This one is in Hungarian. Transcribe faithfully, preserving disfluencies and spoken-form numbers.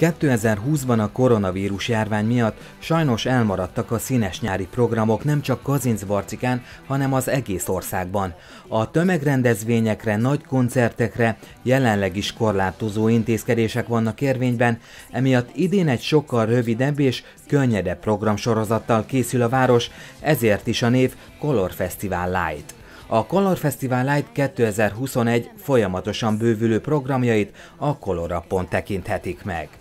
kétezer-húszban a koronavírus járvány miatt sajnos elmaradtak a színes nyári programok nem csak Kazincbarcikán, hanem az egész országban. A tömegrendezvényekre, nagy koncertekre jelenleg is korlátozó intézkedések vannak érvényben, emiatt idén egy sokkal rövidebb és könnyedebb programsorozattal készül a város, ezért is a név Color Festival Light. A Color Festival Light kétezer-huszonegy folyamatosan bővülő programjait a Color appon tekinthetik meg.